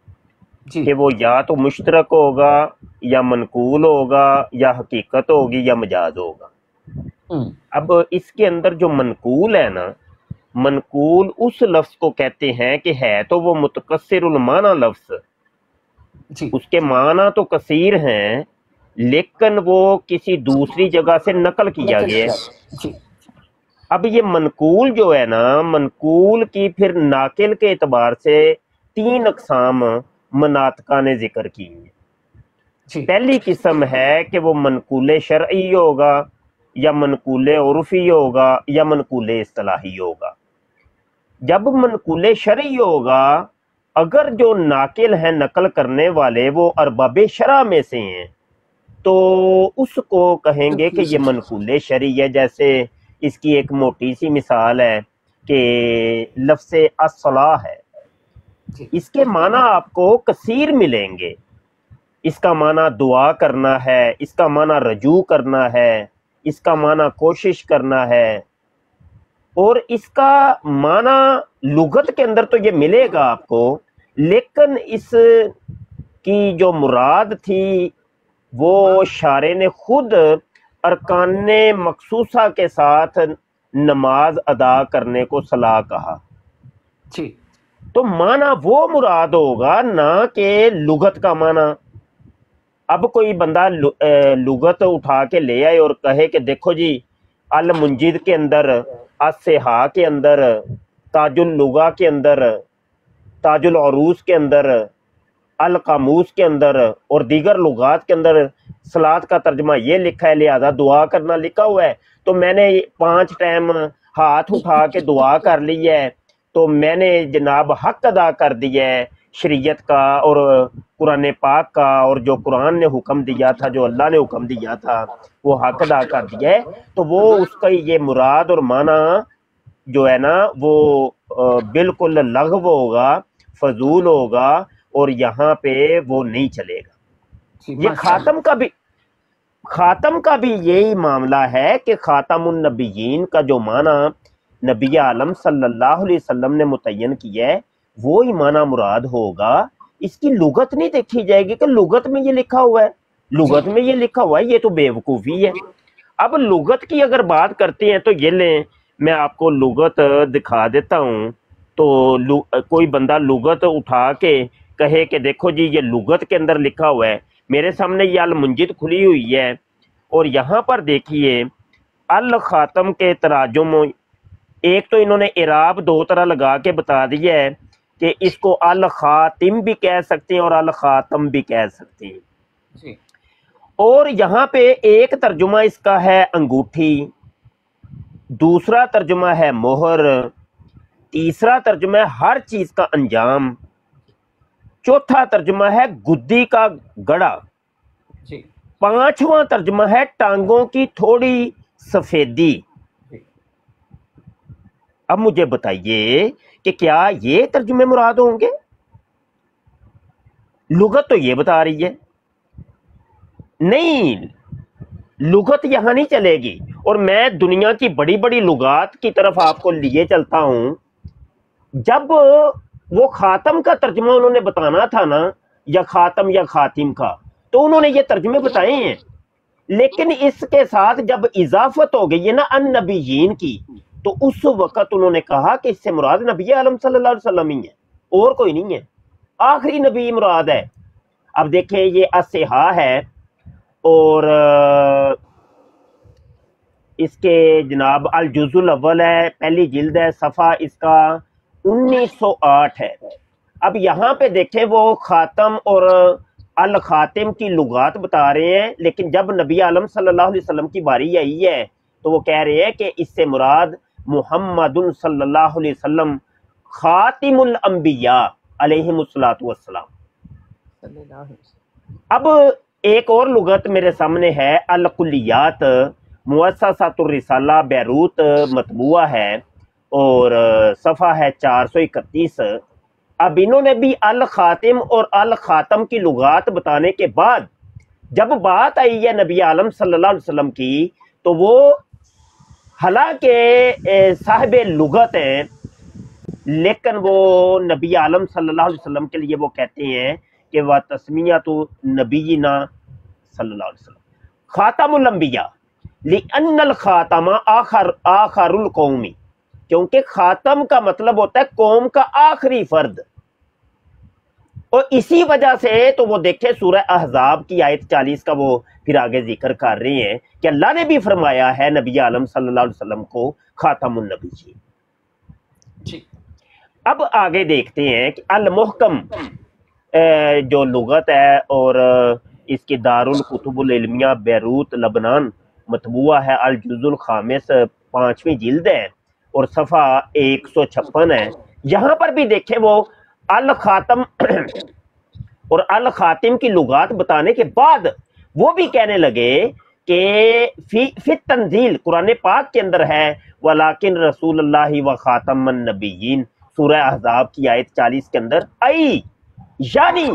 جی، کہ وہ یا تو مشترک ہوگا یا منقول ہوگا یا حقیقت ہوگی یا مجاز ہوگا. ہم، اب اس کے اندر جو منقول ہے نا، منقول اس لفظ کو کہتے ہیں کہ ہے تو وہ متکثر المعنی لفظ، جی، اس کے معنی تو کثیر ہیں لیکن وہ کسی دوسری جگہ سے نقل کیا گیا ہے. جی، اب یہ منقول جو ہے نا، منقول کی پھر ناقل کے اعتبار سے تین اقسام مناطقہ نے ذکر کی ہیں. جی، پہلی قسم ہے کہ وہ منقول شرعی ہوگا یا منقول عرفی ہوگا یا منقول اصطلاحی ہوگا. جب منقول شرعی ہوگا، اگر جو ناقل ہیں نقل کرنے والے وہ ارباب شرع میں سے ہیں تو اس کو کہیں گے کہ یہ منقول شرعی ہے. جیسے اس کی ایک موٹی سی مثال ہے کہ لفظ الصلاح ہے، اس کے معنی آپ کو کثیر ملیں گے. اس کا معنی دعا کرنا ہے، اس کا معنی رجوع کرنا ہے، اس کا معنی کوشش کرنا ہے، اور اس کا معنی لغت کے اندر تو یہ ملے گا آپ کو، لیکن اس کی جو مراد تھی وہ شارع نے خود ارکان مخصوصہ کے ساتھ نماز ادا کرنے کو صلاح کہا. جی، تو معنی وہ مراد ہوگا نہ کہ لغت کا معنی. اب کوئی بندہ لغت اٹھا کے لے آئے اور کہے کہ دیکھو جی المنجد کے اندر، الصحاح کے اندر، تاج اللغہ کے اندر، تاج العروض کے اندر، القاموس کے اندر اور دیگر لغات کے اندر صلاۃ کا ترجمہ یہ لکھا ہے، لہذا دعا کرنا لکھا ہوا ہے، تو میں نے پانچ ٹائم ہاتھ اٹھا کے دعا کر لی ہے تو میں نے جناب حق ادا کر دیا ہے شریعت کا اور قرآن پاک کا، اور جو قرآن نے حکم دیا تھا، جو اللہ نے حکم دیا تھا وہ حق ادا کر دیا ہے. تو وہ اس کا یہ مراد اور معنی جو ہے نا وہ بالکل لغو ہوگا، فضول ہوگا، اور یہاں پہ وہ نہیں چلے گا. یہ خاتم کا بھی خاتم کا بھی یہی معاملہ ہے کہ خاتم النبیین کا جو معنی نبی عالم صلی اللہ علیہ وسلم نے متعین کیا ہے وہی معنی مراد ہوگا. اس کی لغت نہیں دیکھی جائے گی کہ لغت میں یہ لکھا ہوا ہے، لغت میں یہ لکھا ہوا ہے، یہ تو بے وقوفی ہے. اب لغت کی اگر بات کرتے ہیں تو یہ لیں، میں آپ کو لغت دکھا دیتا ہوں. تو کوئی بندہ لغت اٹھا کے کہے کہ دیکھو جی یہ لغت کے اندر لکھا ہوا ہے، میرے سامنے یہ المنجد کھلی ہوئی ہے اور یہاں پر دیکھیے الخاتم کے تراجم، ایک تو انہوں نے اعراب دو طرح لگا کے بتا دیا ہے کہ اس کو الخاتم بھی کہہ سکتے ہیں اور الخاتم بھی کہہ سکتے ہیں. جی، اور یہاں پہ ایک ترجمہ اس کا ہے انگوٹھی، دوسرا ترجمہ ہے مہر، تیسرا ترجمہ ہے ہر چیز کا انجام، چوتھا ترجمہ ہے گدی کا گڑا، جی، پانچواں ترجمہ ہے ٹانگوں کی تھوڑی سفیدی. اب مجھے بتائیے کہ کیا یہ ترجمے مراد ہوں گے؟ لغت تو یہ بتا رہی ہے نہیں، لغت یہاں نہیں چلے گی. اور میں دنیا کی بڑی بڑی لغات کی طرف آپ کو لیے چلتا ہوں. جب وہ خاتم کا ترجمہ انہوں نے بتانا تھا نا، یا خاتم یا خاتم کا، تو انہوں نے یہ ترجمے بتائے ہیں، لیکن اس کے ساتھ جب اضافت ہو گئی ہے نا النبیین کی، تو اس وقت انہوں نے کہا کہ اس سے مراد نبی عالم صلی اللہ علیہ وسلم ہی ہے، اور کوئی نہیں ہے، آخری نبی مراد ہے۔ اب دیکھیں یہ اصحاح ہے، اور اس کے جناب الجزء الاول ہے، پہلی جلد ہے، صفحہ اس کا انیس سو آٹھ ہے۔ اب یہاں پہ دیکھیں وہ خاتم اور الخاتم کی لغات بتا رہے ہیں، لیکن جب نبی عالم صلی اللہ علیہ وسلم کی باری آئی ہے تو وہ کہہ رہے ہیں کہ اس سے مراد محمد صلی اللہ علیہ وسلم خاتم الانبیاء علیہم الصلوۃ والسلام۔ اب ایک اور لغت میرے سامنے ہے، الکلیات، مؤسسۃ الرسالہ بیروت مطبوعہ ہے، اور صفحہ ہے چار سو اکتیس۔ اب انہوں نے بھی الخاتم اور الخاتم کی لغات بتانے کے بعد جب بات آئی ہے نبی عالم صلی اللہ علیہ وسلم کی، تو وہ حالانکہ صاحب لغت ہیں، لیکن وہ نبی عالم صلی اللہ علیہ وسلم کے لیے وہ کہتے ہیں کہ وہ تسمیۃ نبینا صلی اللہ علیہ وسلم خاتم الانبیاء لأن الخاتم آخر آخر القومی، کیونکہ خاتم کا مطلب ہوتا ہے قوم کا آخری فرد، اور اسی وجہ سے تو وہ دیکھیں سورہ احزاب کی آیت چالیس کا وہ پھر آگے ذکر کر رہے ہیں کہ اللہ نے بھی فرمایا ہے نبی عالم صلی اللہ علیہ وسلم کو خاتم النبی۔ اب آگے دیکھتے ہیں کہ المحکم جو لغت ہے، اور اس کی دارالکتب العلمیہ بیروت لبنان مطبوعہ ہے، الجزء الخامس پانچویں جلد ہے اور صفحہ ایک سو چھپن ہے۔ یہاں پر بھی دیکھیں وہ الخاتم اور الخاتم کی لغات بتانے کے بعد وہ بھی کہنے لگے کہ فی فی تنزیل قرآن پاک کے اندر ہے ولیکن رسول اللہ و خاتم النبیین، سورہ احزاب کی آیت چالیس کے اندر، ای یعنی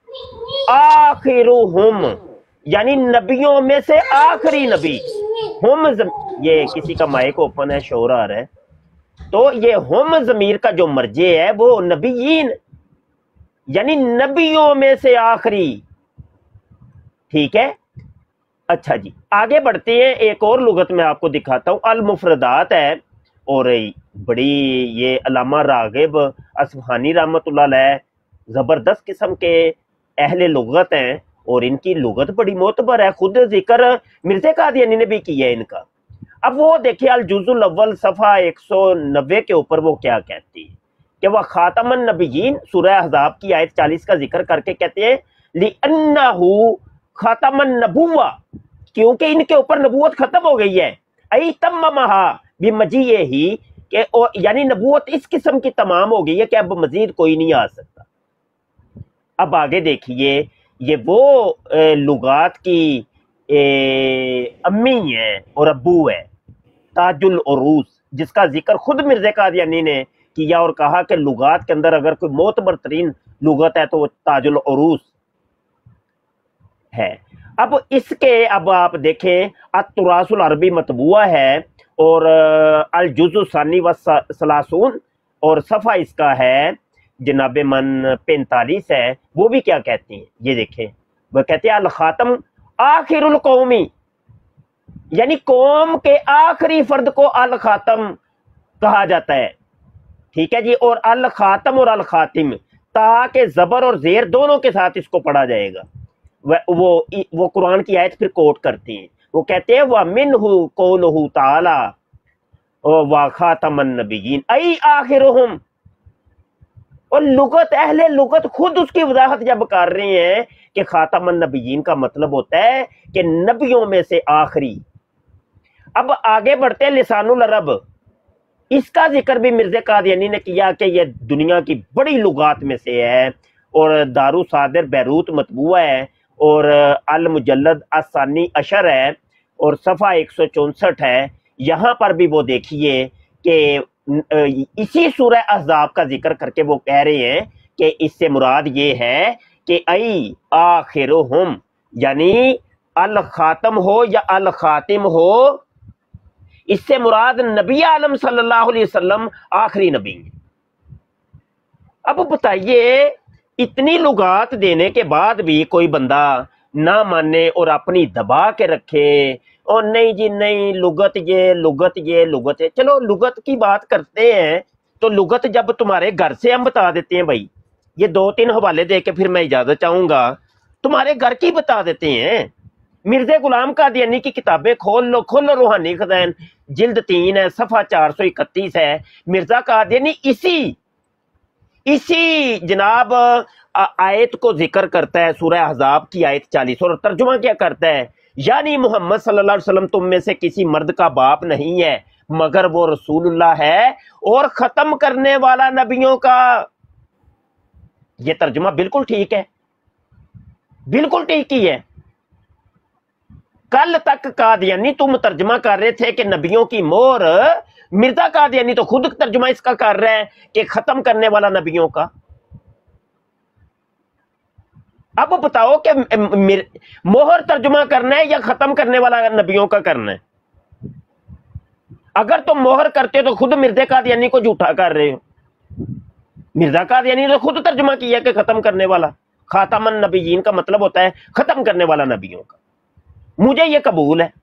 آخرہم، یعنی نبیوں میں سے آخری نبی، ہم یہ کسی کا مائک اوپن ہے، شور آ رہا ہے، تو یہ ہم ضمیر کا جو مرجع ہے وہ نبیین، یعنی نبیوں میں سے آخری، ٹھیک ہے۔ اچھا جی آگے بڑھتے ہیں، ایک اور لغت میں آپ کو دکھاتا ہوں، المفردات ہے، اور بڑی یہ علامہ راغب اصفہانی رحمۃ اللہ علیہ زبردست قسم کے اہل لغت ہیں، اور ان کی لغت بڑی معتبر ہے، خود ذکر مرزا قادیانی نے بھی کیا ہے ان کا۔ اب وہ دیکھیں الجزء الاول صفحہ ایک سو نوے کے اوپر وہ کیا کہتی ہے کہ وہ خاتم النبیین، سورہ احزاب کی آیت چالیس کا ذکر کر کے کہتے ہیں لِأَنَّهُ خاتم النبوہ، کیونکہ ان کے اوپر نبوت ختم ہو گئی ہے، ای تممہا بمجیئہ، کہ یعنی نبوت اس قسم کی تمام ہو گئی ہے کہ اب مزید کوئی نہیں آ سکتا۔ اب آگے دیکھیے یہ وہ لغات کی امی ہے اور ابو ہے، تاج العروس، جس کا ذکر خود مرزا قادیانی نے کیا اور کہا کہ لغات کے اندر اگر کوئی معتبر ترین لغت ہے تو وہ تاج العروس ہے۔ اب اس کے اب آپ دیکھیں التراث العربی مطبوعہ ہے، اور الجزء الثانی والثلاثون، اور صفحہ اس کا ہے جناب من پینتالیس ہے، وہ بھی کیا کہتے ہیں یہ دیکھیں، وہ کہتے ہیں الخاتم آخر القومی، یعنی قوم کے آخری فرد کو الخاتم کہا جاتا ہے، ٹھیک ہے جی۔ اور الخاتم اور الخاتم تاکہ زبر اور زیر دونوں کے ساتھ اس کو پڑھا جائے گا، وہ وہ قرآن کی آیت پھر کوٹ کرتے ہیں، وہ کہتے ہیں وَمِنْهُ قَوْلُهُ تَعَالَى وَخَاتَمَ النَّبِيِّينَ ای آخرہم، اور لغت اہل لغت خود اس کی وضاحت جب کر رہے ہیں کہ خاتم النبیین کا مطلب ہوتا ہے کہ نبیوں میں سے آخری۔ اب آگے بڑھتے ہیں لسان العرب، اس کا ذکر بھی مرزا قادیانی نے کیا کہ یہ دنیا کی بڑی لغات میں سے ہے، اور دارو صادر بیروت مطبوعہ ہے، اور المجلد الثانی عشر ہے، اور صفحہ ایک سو چونسٹھ ہے۔ یہاں پر بھی وہ دیکھیے کہ اسی سورہ احزاب کا ذکر کر کے وہ کہہ رہے ہیں کہ اس سے مراد یہ ہے کہ ای آخرہم، یعنی الخاتم ہو یا الخاتم ہو، اس سے مراد نبی عالم صلی اللہ علیہ وسلم آخری نبی۔ اب بتائیے اتنی لغات دینے کے بعد بھی کوئی بندہ نہ مانے اور اپنی دبا کے رکھے اور نہیں جی نہیں لغت یہ لغت یہ لغت ہے. چلو لغت کی بات کرتے ہیں تو لغت جب تمہارے گھر سے ہم بتا دیتے ہیں بھائی, یہ دو تین حوالے دے کے پھر میں اجازت چاہوں گا, تمہارے گھر کی بتا دیتے ہیں. مرزا غلام قادیانی کی کتابیں کھول لو کھولو روحانی خزائن جلد تین ہے صفحہ چار سو اکتیس ہے. مرزا قادیانی اسی اسی جناب آیت کو ذکر کرتا ہے, سورہ احزاب کی آیت چالیس, اور ترجمہ کیا کرتا ہے, یعنی محمد صلی اللہ علیہ وسلم تم میں سے کسی مرد کا باپ نہیں ہے مگر وہ رسول اللہ ہے اور ختم کرنے والا نبیوں کا. یہ ترجمہ بالکل ٹھیک ہے, بالکل ٹھیک ہی ہے. کل تک قادیانی تم ترجمہ کر رہے تھے کہ نبیوں کی مہر, مرزا قادیانی تو خود ترجمہ اس کا کر رہے ہیں کہ ختم کرنے والا نبیوں کا. اب بتاؤ کہ مہر ترجمہ کرنا ہے یا ختم کرنے والا نبیوں کا کرنا ہے؟ اگر تم مہر کرتے ہو تو خود مرزا قادیانی کو جھوٹا کر رہے ہو. مرزا قادیانی نے خود ترجمہ کیا کہ ختم کرنے والا, خاتم النبیین کا مطلب ہوتا ہے ختم کرنے والا نبیوں کا. مجھے یہ قبول ہے.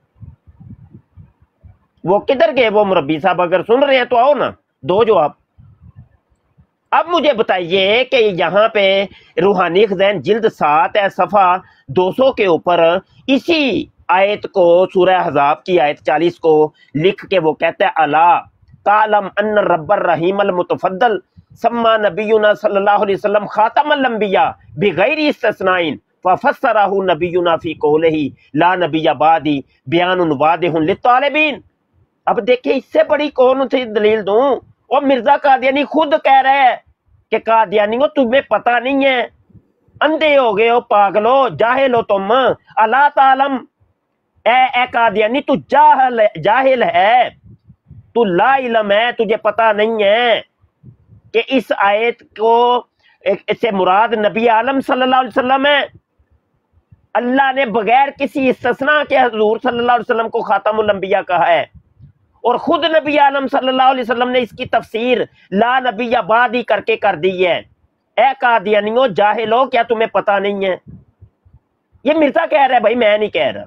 وہ کدھر گئے وہ مربی صاحب؟ اگر سن رہے ہیں تو آؤ نا, دو جواب. اب مجھے بتائیے کہ یہاں پہ روحانی خزائن جلد سات ہے صفحہ دو سو کے اوپر اسی آیت کو, سورہ احزاب کی آیت چالیس کو لکھ کے وہ کہتا ہے الا تعلم ان رب الرحیم المتفضل سما نبینا صلی اللہ علیہ وسلم خاتم الانبیاء بغیر استثناء ففسرہ نبینا فی قولہ لا نبی بعدی بیان واضح للطالبین. اب دیکھیں اس سے بڑی کون سی دلیل دوں؟ اور مرزا قادیانی خود کہہ رہے ہیں کہ قادیانیوں تمہیں پتہ نہیں ہے, اندھے ہو گئے ہو, پاگلو, جاہل ہو تم. الا تعلم, اے اے قادیانی تو جاہل جاہل ہے, تو لا علم ہے, تجھے پتہ نہیں ہے کہ اس آیت کو اس سے مراد نبی عالم صلی اللہ علیہ وسلم ہے. اللہ نے بغیر کسی استثناء کے حضور صلی اللہ علیہ وسلم کو خاتم الانبیاء کہا ہے, اور خود نبی عالم صلی اللہ علیہ وسلم نے اس کی تفسیر لا نبی بعدی کر کے کر دی ہے. اے قادیانیوں جاہلو, کیا تمہیں پتہ نہیں ہے؟ یہ مرزا کہہ رہا ہے بھائی, میں نہیں کہہ رہا,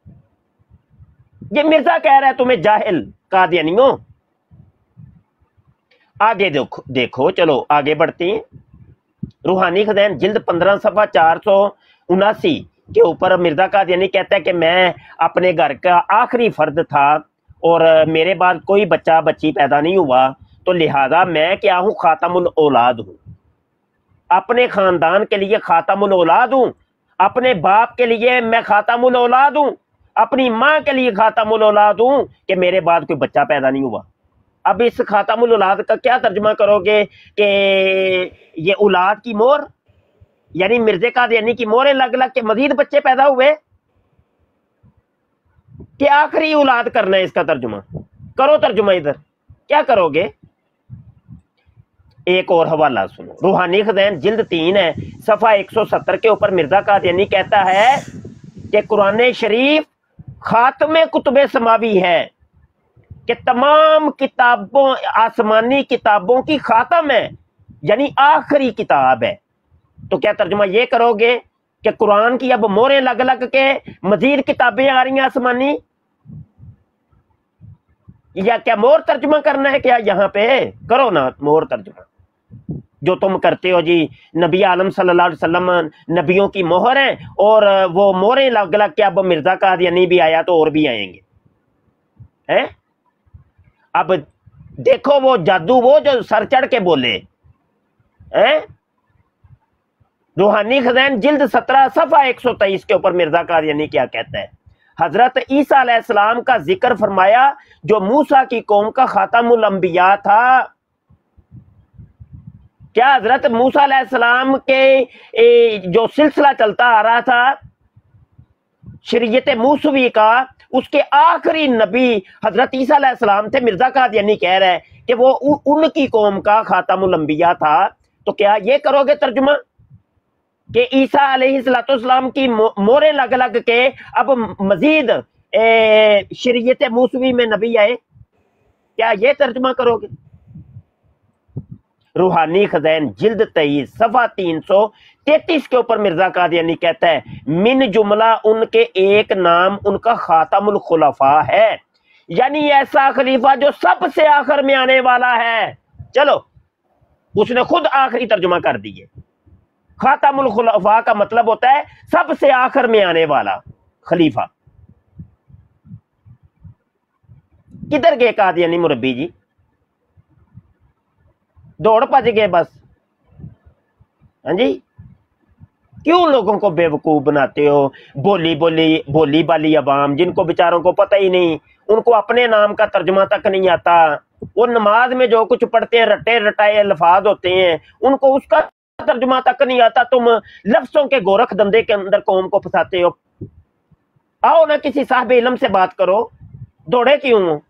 یہ مرزا کہہ رہا ہے تمہیں جاہل قادیانیوں. آگے دیکھو دیکھو چلو آگے بڑھتے ہیں. روحانی خزائن جلد پندرہ صفحہ چار سو اناسی کے اوپر مرزا قادیانی کہتا ہے کہ میں اپنے گھر کا آخری فرد تھا اور میرے بعد کوئی بچہ بچی پیدا نہیں ہوا, تو لہذا میں کیا ہوں, خاتم الاولاد ہوں. اپنے خاندان کے لیے خاتم الاولاد ہوں, اپنے باپ کے لیے میں خاتم الاولاد ہوں, اپنی ماں کے لیے خاتم الاولاد ہوں کہ میرے بعد کوئی بچہ پیدا نہیں ہوا. اب اس خاتم الاولاد کا کیا ترجمہ کرو گے کہ یہ اولاد کی مہر, یعنی مرزا قادیانی کی مہریں لگ لگ کے مزید بچے پیدا ہوئے, کہ آخری اولاد کرنا ہے؟ اس کا ترجمہ کرو, ترجمہ ادھر کیا کرو گے؟ ایک اور حوالہ سنو, روحانی خزائن جلد تین ہے صفحہ ایک سو ستر کے اوپر مرزا قادیانی کہتا ہے کہ قرآن شریف خاتم کتب سماوی ہے, کہ تمام کتابوں آسمانی کتابوں کی خاتم ہے, یعنی آخری کتاب ہے. تو کیا ترجمہ یہ کرو گے کہ قرآن کی اب موریں لگ لگ کے مزید کتابیں آ رہی ہیں آسمانی, یا کیا مور ترجمہ کرنا ہے؟ کیا یہاں پہ کرو نا مور ترجمہ, جو تم کرتے ہو جی نبی عالم صلی اللہ علیہ وسلم نبیوں کی مہر ہیں, اور وہ موریں لگ لگ کے اب مرزا قادیانی بھی آیا تو اور بھی آئیں گے. اب دیکھو وہ جادو, وہ جو سر چڑھ کے بولے. روحانی خزائن جلد سترہ صفحہ ایک سو تیئیس کے اوپر مرزا قادیانی کیا کہتا ہے, حضرت عیسیٰ علیہ السلام کا ذکر فرمایا جو موسیٰ کی قوم کا خاتم الانبیاء تھا. کیا حضرت موسیٰ علیہ السلام کے جو سلسلہ چلتا آ رہا تھا شریعت موسوی کا, اس کے آخری نبی حضرت عیسیٰ علیہ السلام تھے؟ مرزا قادیانی کہہ رہے ہیں کہ وہ ان کی قوم کا خاتم الانبیاء تھا. تو کیا یہ کرو گے ترجمہ کہ عیسیٰ علیہ السلام کی موریں لگ لگ کے اب مزید شریعت موسوی میں نبی آئے؟ کیا یہ ترجمہ کرو گے؟ روحانی خزائن جلد تیئیس صفحہ تین سو تینتیس کے اوپر مرزا قادیانی کہتا ہے من جملہ ان کے ایک نام ان کا خاتم الخلفاء ہے، یعنی ایسا خلیفہ جو سب سے آخر میں آنے والا ہے۔ چلو اس نے خود آخری ترجمہ کر دیے، خاتم الخلفاء کا مطلب ہوتا ہے سب سے آخر میں آنے والا خلیفہ۔ کدھر گئے قادیانی مربی جی؟ دوڑ پج گئے بس؟ ہاں جی، کیوں لوگوں کو بے وقوف بناتے ہو؟ بولی بولی بولی بالی عوام جن کو بیچاروں کو پتہ ہی نہیں، ان کو اپنے نام کا ترجمہ تک نہیں آتا، وہ نماز میں جو کچھ پڑھتے ہیں رٹے رٹائے الفاظ ہوتے ہیں، ان کو اس کا ترجمہ تک نہیں آتا، تم لفظوں کے گورکھ دندے کے اندر قوم کو پھنساتے ہو۔ آؤ نا کسی صاحب علم سے بات کرو، دوڑے کیوں ہو؟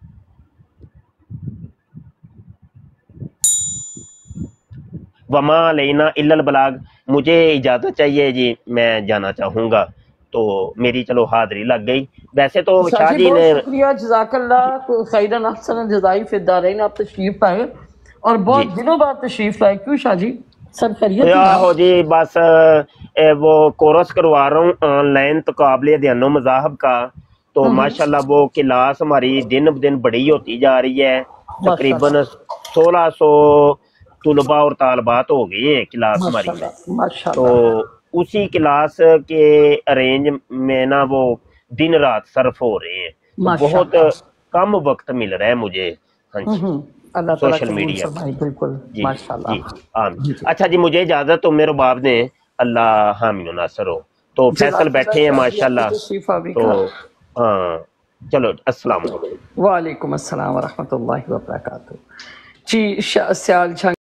وما لینا الا البلاغ، مجھے اجازت چاہیے جی، میں جانا چاہوں گا، تو میری چلو حاضری لگ گئی۔ ویسے تو شاہ جی نے بہت شکریہ، جزاک اللہ خیرن احسن الجزائی فی الدارین، آپ تشریف لائے اور بہت دنوں بعد تشریف لائے، کیوں شاہ جی سب خیریت؟ ہو جی بس وہ کورس کروا رہا ہوں آن لائن تقابل دھیان و مذاہب کا، تو ماشاءاللہ وہ کلاس ہماری دن بدن بڑی ہوتی جا رہی ہے، تقریباً سولہ سو طلباء اور طالبات ہو گئی ہیں کلاس ہماری، تو اسی کلاس کے ارینج میں نا وہ دن رات صرف ہو رہے ہیں، بہت کم وقت مل رہا ہے مجھے ہاں جی سوشل میڈیا پر۔ بالکل جی جی آمین۔ اچھا جی مجھے اجازت، تو میرے باپ نے اللہ حامی و ناصر ہو، تو فیصل بیٹھے ہیں ماشاءاللہ، تو ہاں چلو السلام علیکم۔ وعلیکم السلام ورحمۃ اللہ وبرکاتہ۔ جی سیال جھنگ